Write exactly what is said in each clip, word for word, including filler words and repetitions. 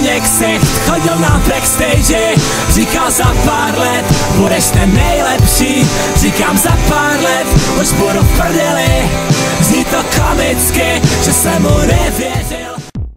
mě ksicht, chodil na backstage, říkal za pár let budeš ten nejlepší. Říkám za pár let už budu v prdeli. Zní to komicky, že jsem mu nevěřil.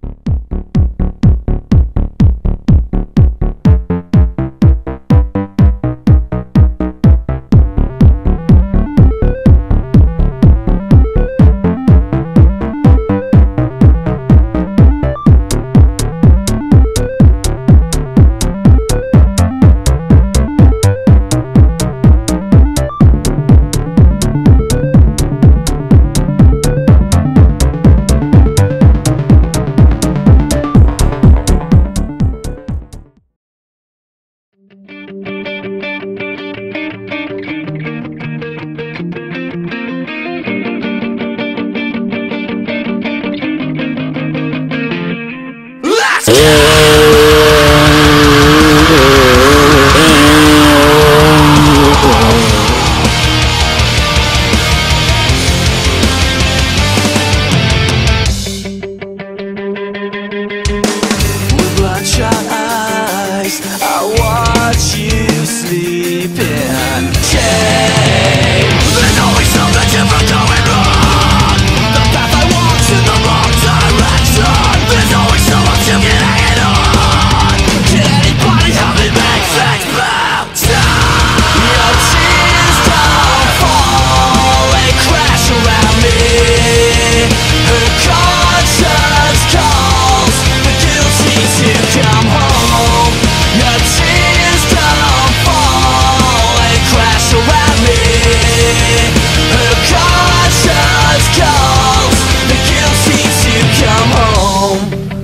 I watch you sleep in shame. There's always something different going wrong. The path I walk's in the wrong direction. There's always someone to get hanging on. Can anybody help me make things better? Your tears don't fall, they crash around me. Her conscience calls the guilty to come home. Your tears don't fall, they crash around me. Her conscience calls the guilty to come home.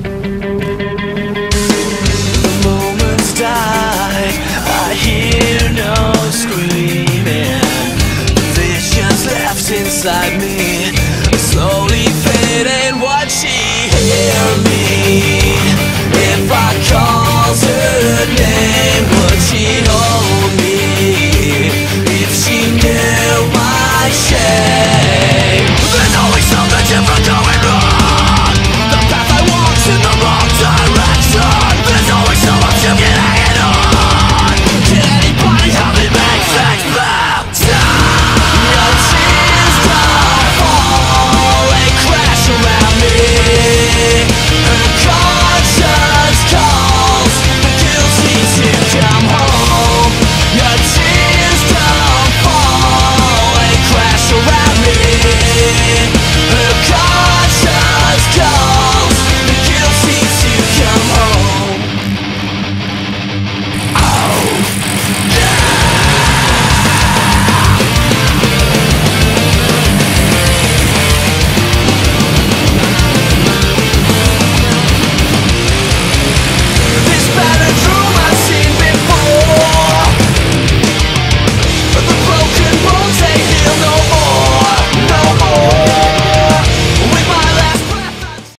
The moments die, I hear no screaming. Visions left inside me.